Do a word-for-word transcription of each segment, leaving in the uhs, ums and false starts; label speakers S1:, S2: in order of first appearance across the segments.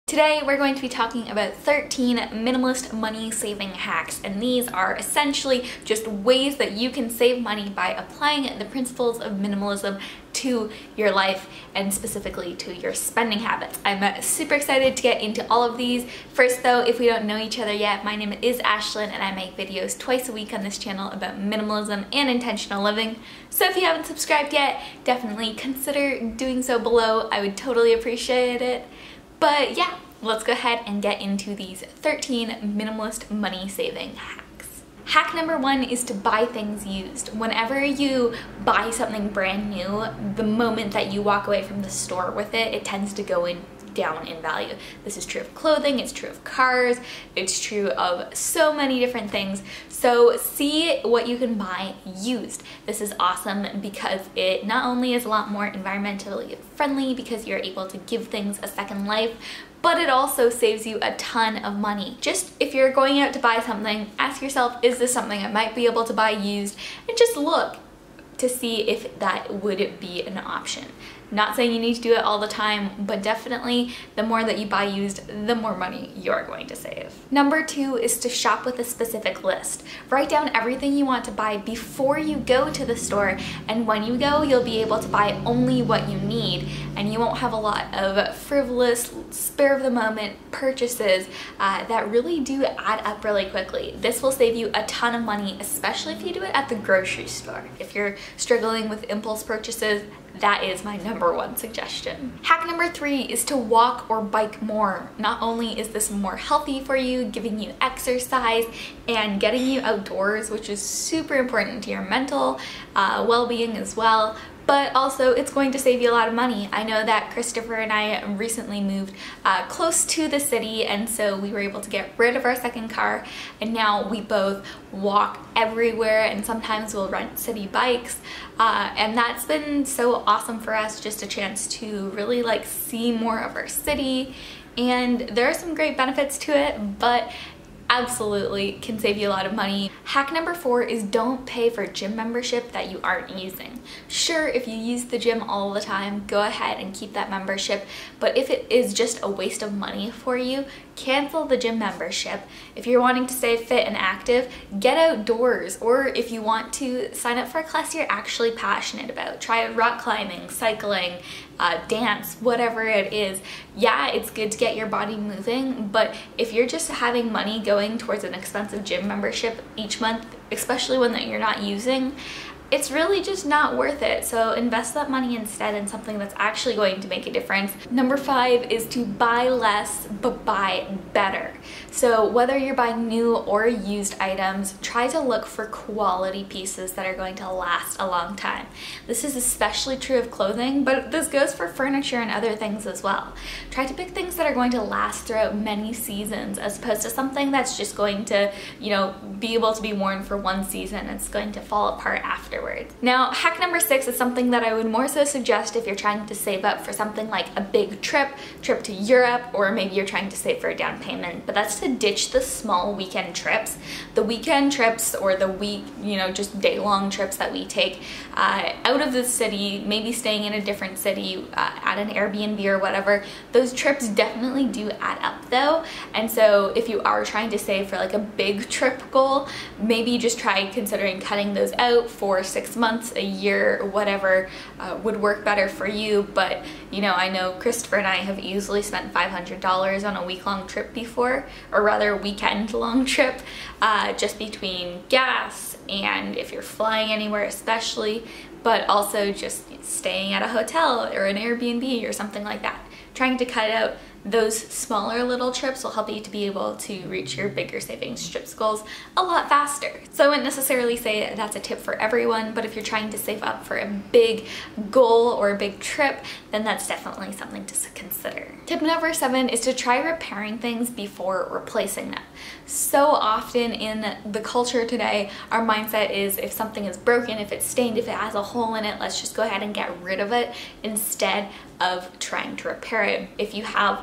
S1: Today we're going to be talking about thirteen minimalist money saving hacks, and these are essentially just ways that you can save money by applying the principles of minimalism to your life and specifically to your spending habits. I'm super excited to get into all of these. First though, if we don't know each other yet, my name is Ashlyn and I make videos twice a week on this channel about minimalism and intentional living. So if you haven't subscribed yet, definitely consider doing so below. I would totally appreciate it. But yeah, let's go ahead and get into these thirteen minimalist money saving hacks. Hack number one is to buy things used. Whenever you buy something brand new, the moment that you walk away from the store with it, it tends to go in down in value. This is true of clothing, it's true of cars, it's true of so many different things. So see what you can buy used. This is awesome because it not only is a lot more environmentally friendly because you're able to give things a second life, but it also saves you a ton of money. Just if you're going out to buy something, ask yourself, is this something I might be able to buy used? And just look to see if that would be an option. Not saying you need to do it all the time, but definitely the more that you buy used, the more money you're going to save. Number two is to shop with a specific list. Write down everything you want to buy before you go to the store, and when you go, you'll be able to buy only what you need, and you won't have a lot of frivolous, spare of the moment purchases uh, that really do add up really quickly. This will save you a ton of money, especially if you do it at the grocery store. If you're struggling with impulse purchases, that is my number one suggestion. Hack number three is to walk or bike more. Not only is this more healthy for you, giving you exercise and getting you outdoors, which is super important to your mental uh, well-being as well, but also it's going to save you a lot of money. I know that Christopher and I recently moved uh, close to the city, and so we were able to get rid of our second car, and now we both walk everywhere, and sometimes we'll rent city bikes, uh, and that's been so awesome for us, just a chance to really like see more of our city. And there are some great benefits to it, but absolutely can save you a lot of money. Hack number four is don't pay for gym membership that you aren't using. Sure, if you use the gym all the time, go ahead and keep that membership, but if it is just a waste of money for you, cancel the gym membership. If you're wanting to stay fit and active, get outdoors, or if you want to sign up for a class you're actually passionate about. Try rock climbing, cycling, uh, dance, whatever it is. Yeah, it's good to get your body moving, but if you're just having money going towards an expensive gym membership each month, especially one that you're not using, it's really just not worth it. So invest that money instead in something that's actually going to make a difference. Number five is to buy less but buy better. So whether you're buying new or used items, try to look for quality pieces that are going to last a long time. This is especially true of clothing, but this goes for furniture and other things as well. Try to pick things that are going to last throughout many seasons, as opposed to something that's just going to, you know, be able to be worn for one season. It's going to fall apart after. Now, hack number six is something that I would more so suggest if you're trying to save up for something like a big trip, trip to Europe, or maybe you're trying to save for a down payment, but that's to ditch the small weekend trips. The weekend trips or the week, you know, just day-long trips that we take uh, out of the city, maybe staying in a different city uh, at an Airbnb or whatever, those trips definitely do add up though. And so if you are trying to save for like a big trip goal, maybe just try considering cutting those out for six months, a year, whatever uh, would work better for you. But you know, I know Christopher and I have easily spent five hundred dollars on a week-long trip before, or rather weekend-long trip, uh, just between gas and if you're flying anywhere especially, but also just staying at a hotel or an Airbnb or something like that. Trying to cut out those smaller little trips will help you to be able to reach your bigger savings trips goals a lot faster. So I wouldn't necessarily say that's a tip for everyone, but if you're trying to save up for a big goal or a big trip, then that's definitely something to consider. Tip number seven is to try repairing things before replacing them. So often in the culture today, our mindset is if something is broken, if it's stained, if it has a hole in it, let's just go ahead and get rid of it instead of trying to repair it. If you have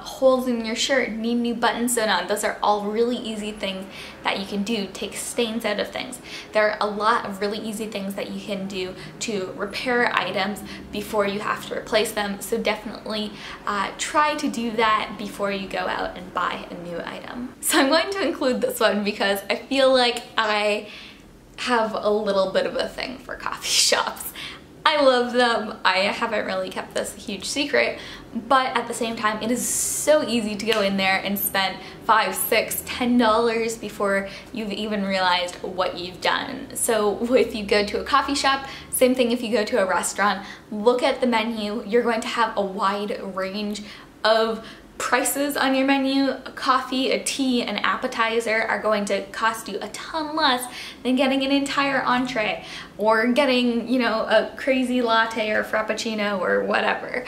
S1: holes in your shirt, need new buttons sewn on. Those are all really easy things that you can do. Take stains out of things. There are a lot of really easy things that you can do to repair items before you have to replace them. So definitely uh, try to do that before you go out and buy a new item. So I'm going to include this one because I feel like I have a little bit of a thing for coffee shops. I love them. I haven't really kept this a huge secret, but at the same time, it is so easy to go in there and spend five, six, ten dollars before you've even realized what you've done. So if you go to a coffee shop, same thing if you go to a restaurant, look at the menu. You're going to have a wide range of prices on your menu. A coffee, a tea, an appetizer are going to cost you a ton less than getting an entire entree or getting, you know, a crazy latte or frappuccino or whatever.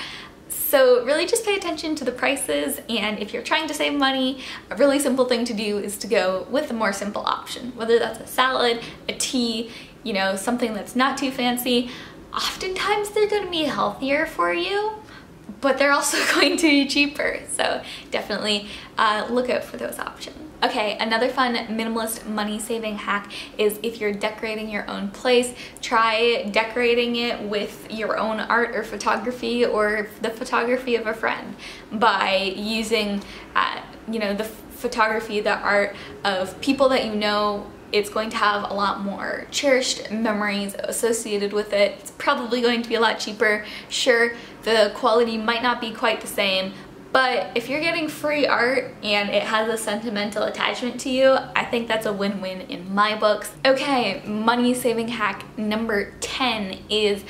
S1: So really just pay attention to the prices, and if you're trying to save money, a really simple thing to do is to go with a more simple option, whether that's a salad, a tea, you know, something that's not too fancy. Oftentimes they're going to be healthier for you, but they're also going to be cheaper. So definitely uh, look out for those options. Okay, another fun minimalist money saving hack is if you're decorating your own place, try decorating it with your own art or photography or the photography of a friend by using, uh, you know, the photography, the art of people that you know. It's going to have a lot more cherished memories associated with it. It's probably going to be a lot cheaper. Sure, the quality might not be quite the same, but if you're getting free art and it has a sentimental attachment to you, I think that's a win-win in my books. Okay, money saving hack number ten is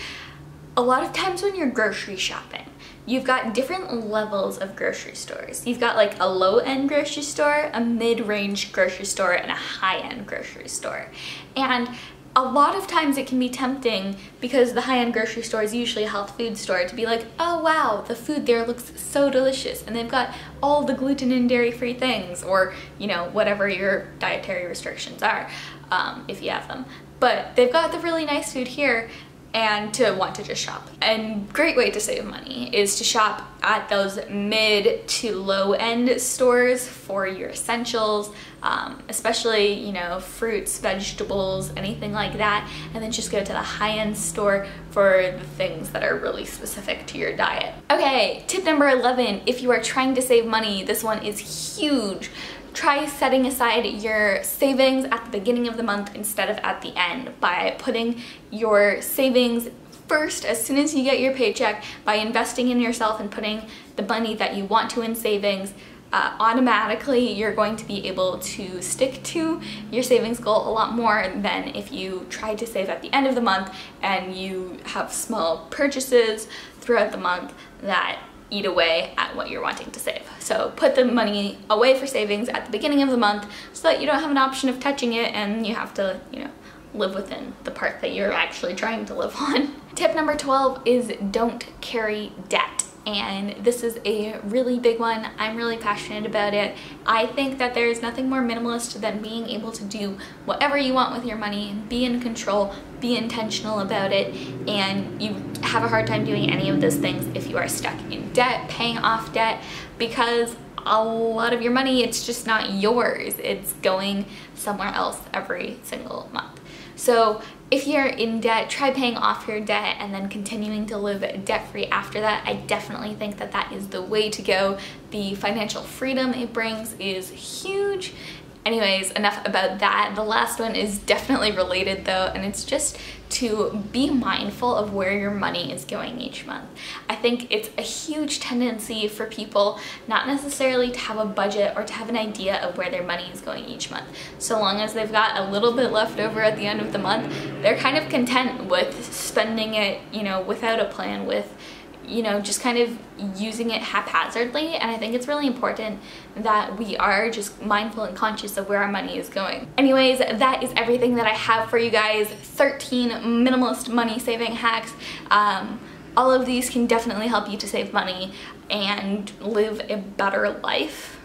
S1: a lot of times when you're grocery shopping, you've got different levels of grocery stores. You've got like a low-end grocery store, a mid-range grocery store, and a high-end grocery store. And a lot of times it can be tempting, because the high-end grocery store is usually a health food store, to be like, oh wow, the food there looks so delicious and they've got all the gluten and dairy-free things, or, you know, whatever your dietary restrictions are, um, if you have them. But they've got the really nice food here, and to want to just shop. And great way to save money is to shop at those mid to low end stores for your essentials, um, especially, you know, fruits, vegetables, anything like that, and then just go to the high end store for the things that are really specific to your diet. Okay, tip number eleven, if you are trying to save money, this one is huge. Try setting aside your savings at the beginning of the month instead of at the end by putting your savings first as soon as you get your paycheck, by investing in yourself and putting the money that you want to in savings. Uh, automatically you're going to be able to stick to your savings goal a lot more than if you try to save at the end of the month and you have small purchases throughout the month that eat away at what you're wanting to save. So put the money away for savings at the beginning of the month so that you don't have an option of touching it and you have to, you know, live within the part that you're actually trying to live on. Tip number twelve is don't carry debt. And this is a really big one. I'm really passionate about it. I think that there is nothing more minimalist than being able to do whatever you want with your money, be in control, be intentional about it, and you have a hard time doing any of those things if you are stuck in debt, paying off debt, because a lot of your money, it's just not yours. It's going somewhere else every single month. So if you're in debt, try paying off your debt and then continuing to live debt-free after that. I definitely think that that is the way to go. The financial freedom it brings is huge. Anyways, enough about that. The last one is definitely related though, and it's just to be mindful of where your money is going each month. I think it's a huge tendency for people not necessarily to have a budget or to have an idea of where their money is going each month. So long as they've got a little bit left over at the end of the month, they're kind of content with spending it, you know, without a plan, with, you know, just kind of using it haphazardly. And I think it's really important that we are just mindful and conscious of where our money is going. Anyways, that is everything that I have for you guys. thirteen minimalist money saving hacks. Um, all of these can definitely help you to save money and live a better life.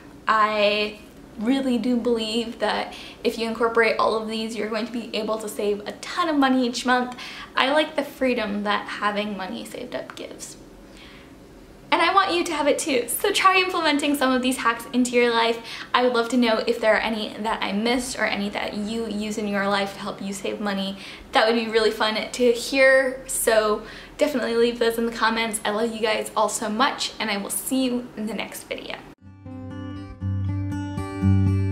S1: I really do believe that if you incorporate all of these, you're going to be able to save a ton of money each month. I like the freedom that having money saved up gives. and I want you to have it too. So try implementing some of these hacks into your life. I would love to know if there are any that I missed or any that you use in your life to help you save money. That would be really fun to hear, so definitely leave those in the comments. I love you guys all so much, and I will see you in the next video.